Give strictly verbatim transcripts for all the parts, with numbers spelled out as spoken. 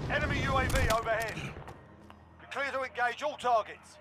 Enemy U A V overhead. Be clear to engage all targets.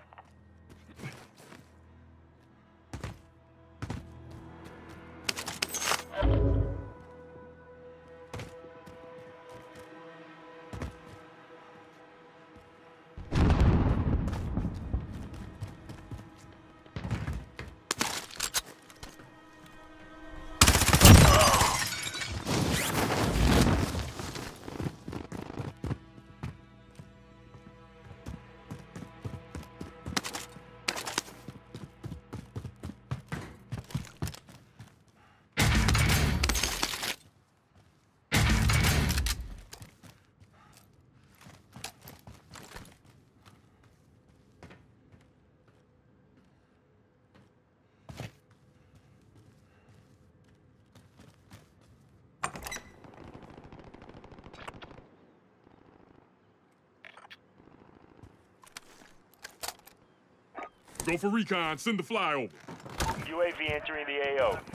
Go for recon, send the flyover. U A V entering the A O.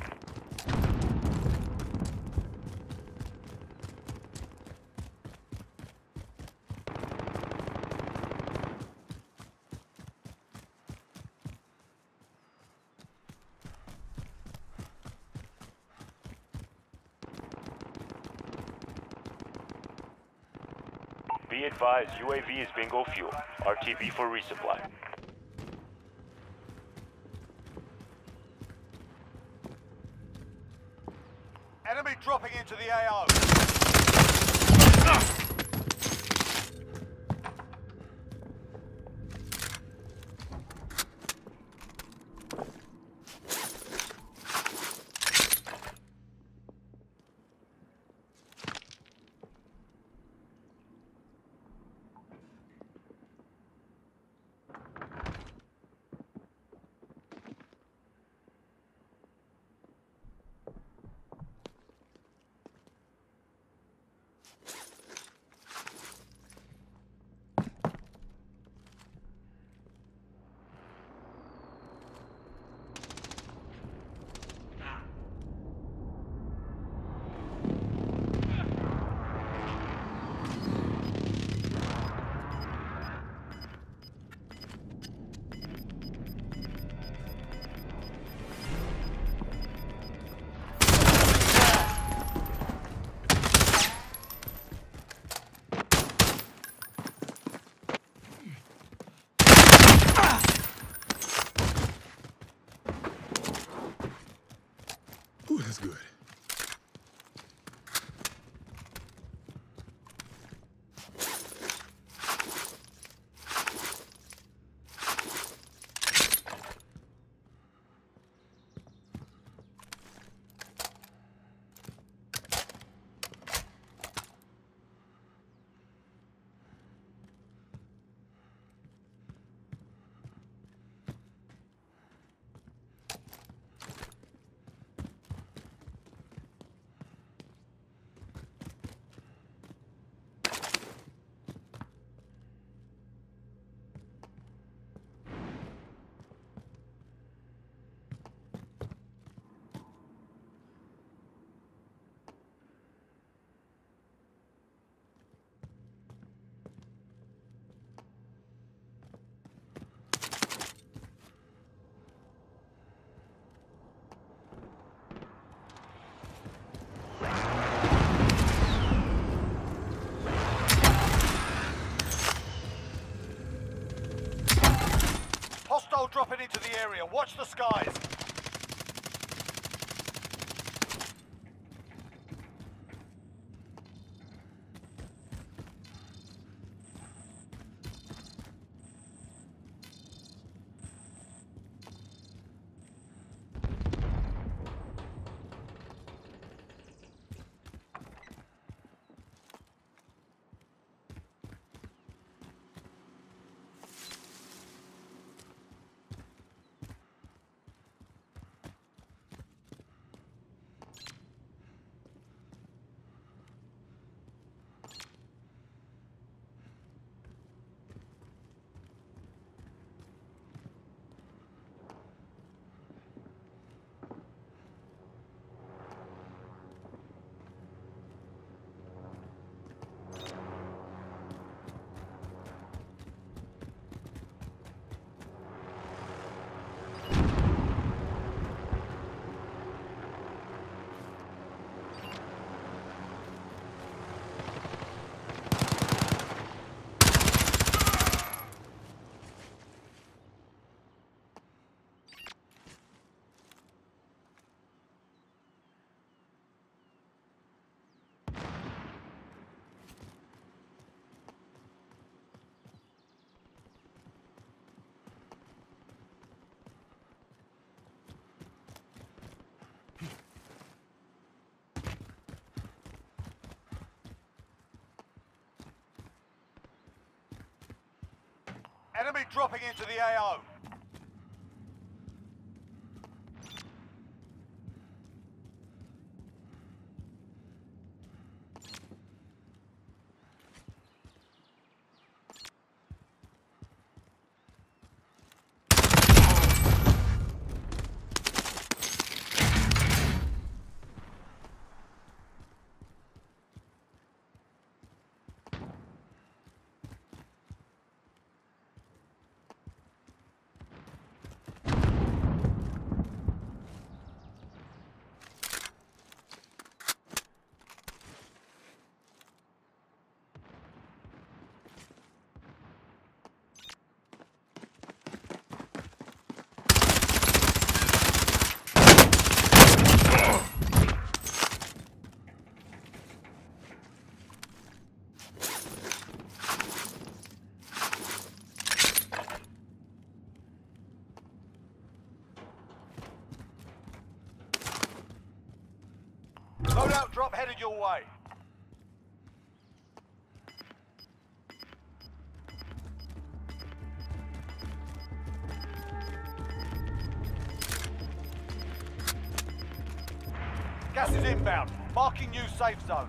Be advised, U A V is bingo fuel. R T B for resupply. Enemy dropping into the A O. Ooh, that's good. Hostile dropping into the area. Watch the skies. Enemy dropping into the A O. Loadout drop headed your way. Gas is inbound. Marking new safe zone.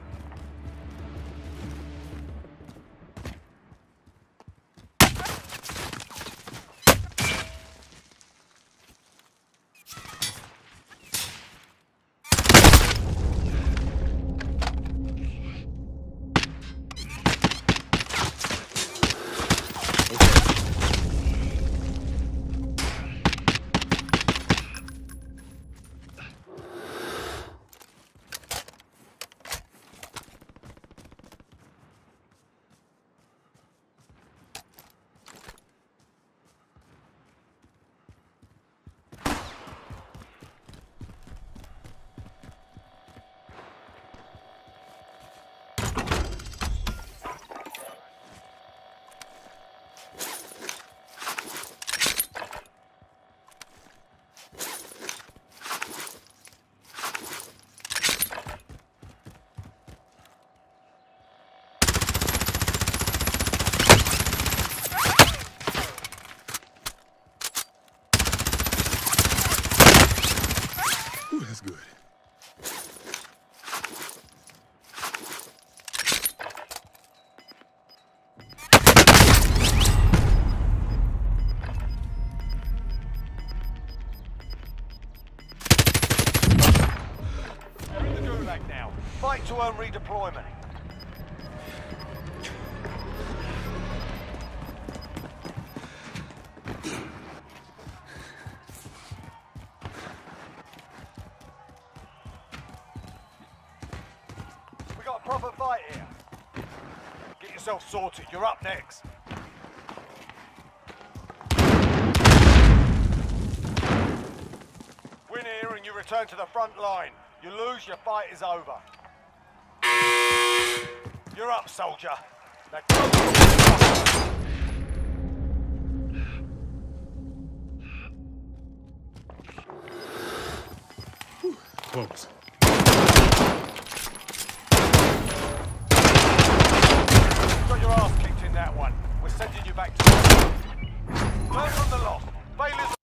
That's good. We're in the Gulag now. Fight to earn redeployment. We got a proper fight here. Get yourself sorted. You're up next. Win here and you return to the front line. You lose, your fight is over. You're up, soldier. Now go. Close. Got your ass kicked in that one. We're sending you back to... Learn from the loss. Failures...